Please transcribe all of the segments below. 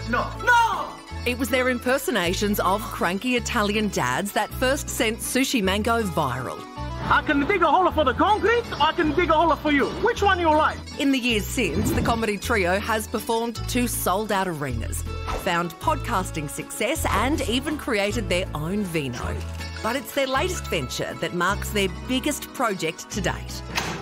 No! No! It was their impersonations of cranky Italian dads that first sent Sooshi Mango viral. I can dig a hole for the concrete, or I can dig a hole for you. Which one you like? In the years since, the comedy trio has performed 2 sold-out arenas, found podcasting success and even created their own vino. But it's their latest venture that marks their biggest project to date.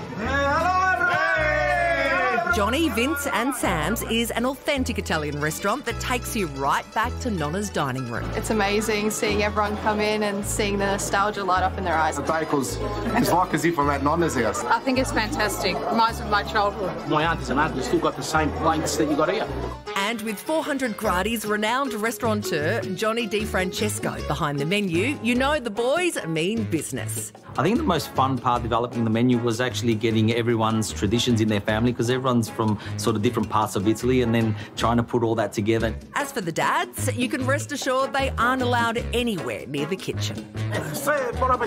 Johnny, Vince and Sam's is an authentic Italian restaurant that takes you right back to Nonna's dining room. It's amazing seeing everyone come in and seeing the nostalgia light up in their eyes. The bagels, it's like as if I'm at Nonna's house. I think it's fantastic. Reminds me of my childhood. My aunties and uncles still got the same plates that you got here. And with 400 Gradi's renowned restaurateur Johnny DiFrancesco behind the menu, you know the boys mean business. I think the most fun part developing the menu was actually getting everyone's traditions in their family, because everyone's from sort of different parts of Italy, and then trying to put all that together. As for the dads, you can rest assured they aren't allowed anywhere near the kitchen. Please welcome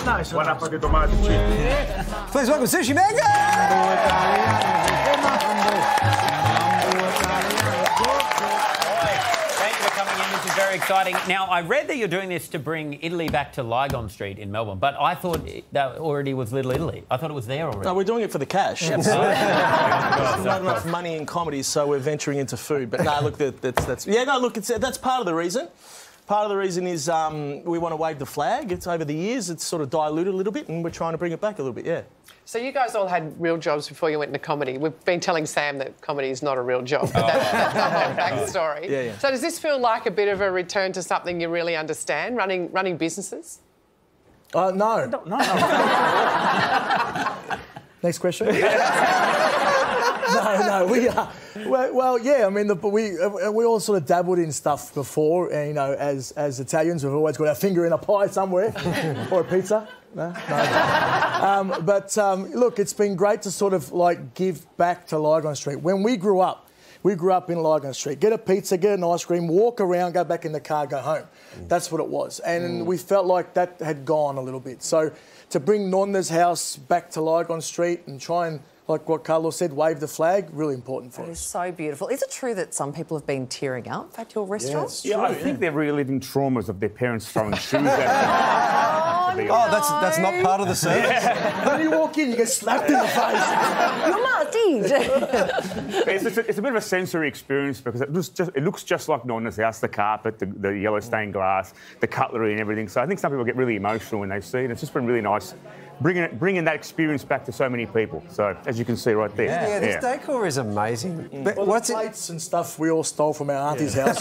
Sooshi Mango! This is very exciting. Now, I read that you're doing this to bring Italy back to Lygon Street in Melbourne, but I thought that already was Little Italy. I thought it was there already. No, we're doing it for the cash. There's not enough money in comedy, so we're venturing into food. But no, look, that's part of the reason. Part of the reason is we want to wave the flag. It's over the years, it's sort of diluted a little bit, and we're trying to bring it back a little bit, yeah. So you guys all had real jobs before you went into comedy. We've been telling Sam that comedy is not a real job, but that's the whole backstory. Yeah. So does this feel like a bit of a return to something you really understand, running businesses? No. No. Next question. No, we are. Well, yeah. I mean, we all sort of dabbled in stuff before, and you know, as Italians, we've always got our finger in a pie somewhere, or a pizza. No. Look, it's been great to sort of like give back to Lygon Street. When we grew up in Lygon Street. Get a pizza, get an ice cream, walk around, go back in the car, go home. That's what it was, and we felt like that had gone a little bit. So to bring Nonna's house back to Lygon Street and try and, like what Carlos said, wave the flag, really important for us. It is so beautiful. Is it true that some people have been tearing up at your restaurant? Yeah, I think they're reliving traumas of their parents throwing shoes at them. That's not part of the service. Yeah. When you walk in, you get slapped in the face. You're martyred. It's a bit of a sensory experience because it looks just like Nonna's house, the carpet, the yellow stained glass, the cutlery and everything. So I think some people get really emotional when they see it. It's just been really nice bringing that experience back to so many people. So, as you can see right there. Yeah, this decor is amazing. But Well, what's the it? plates and stuff we all stole from our auntie's house.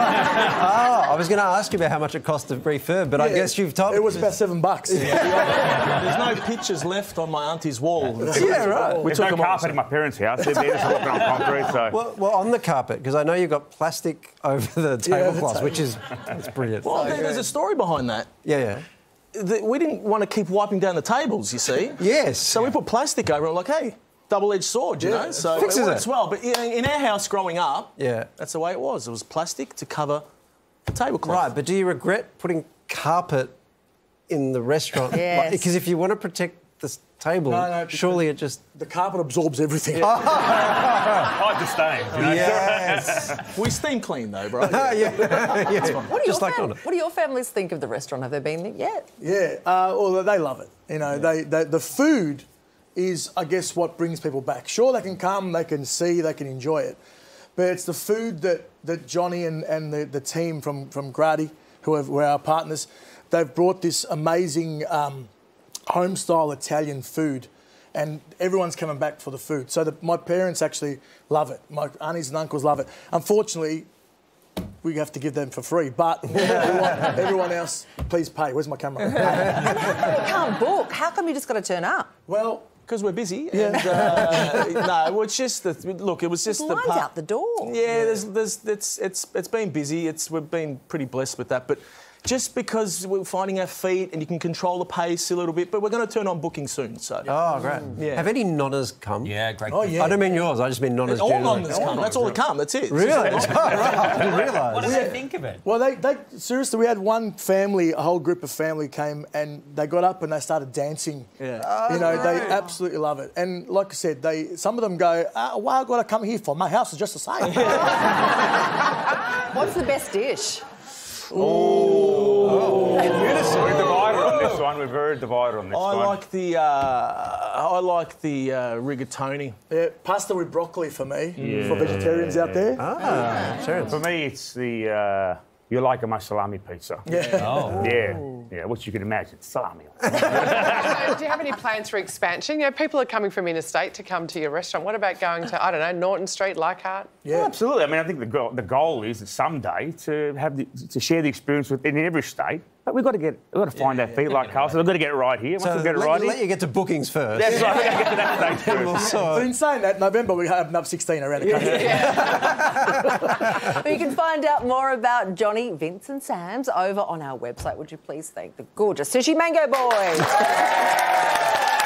I was going to ask you about how much it cost to refurb, but I guess you've told me. It was about $7. There's no pictures left on my auntie's wall. Yeah, right. We There's took no them all. carpet in my parents' house. They're just walking on concrete. So. Well, on the carpet, because I know you've got plastic over the tablecloths, which is that's brilliant. Well, there's a story behind that. Yeah. We didn't want to keep wiping down the tables, you see. Yes. So we put plastic over it, like, hey, double-edged sword, you know. So fixes it works well. But in our house growing up, that's the way it was. It was plastic to cover the tablecloth. Right, but do you regret putting carpet in the restaurant? Yes. Because if you want to protect the table, surely it just... The carpet absorbs everything. I just stains, you know. Yes. We steam clean, though, bro. What do your families think of the restaurant? Have they been there yet? Yeah, well, they love it. You know, the food is, I guess, what brings people back. Sure, they can come, they can see, they can enjoy it. But it's the food that Johnny and the team from Gradi, who are our partners, they've brought this amazing home-style Italian food, and everyone's coming back for the food. So my parents actually love it. My aunties and uncles love it. Unfortunately, we have to give them for free, but everyone else, please pay. Where's my camera? And how come you can't book? How come you just got to turn up? Well, because we're busy. Yeah. And, no, it's just look. It was just There's lines out the door. Yeah, it's been busy. We've been pretty blessed with that, but. Just because we're finding our feet and you can control the pace a little bit, but we're going to turn on booking soon. So. Oh, great. Yeah. Have any Nonnas come? Yeah, great. Oh, yeah. I don't mean yours, I just mean Nonnas all generally. Nonnas come. That's all that come. That's it. Really? Right. I didn't realise. What do they think of it? Well, they seriously, we had one family, a whole group of family came and they got up and they started dancing. Yeah. You know, they absolutely love it. And like I said, some of them go, why have I got to come here for? My house is just the same. What's the best dish? We're divided on this one. We're very divided on this one. I like the rigatoni. Yeah, pasta with broccoli for me. For vegetarians out there. For me, it's the you like a salami pizza. Yeah, what you can imagine, salami. So, do you have any plans for expansion? You know, people are coming from interstate to come to your restaurant. What about going to, I don't know, Norton Street, Leichhardt? Yeah, absolutely. I mean, I think the goal is that someday to have to share the experience in every state. But we've got to find our feet, like Carl said. We've got to get it right here. Once we get it right here, let you get to bookings first. That's right. We've got to get to that stage first. So in saying that, November we have another 16 around the country. You can find out more about Johnny, Vince and Sam's over on our website. Would you please thank the gorgeous Sooshi Mango boys?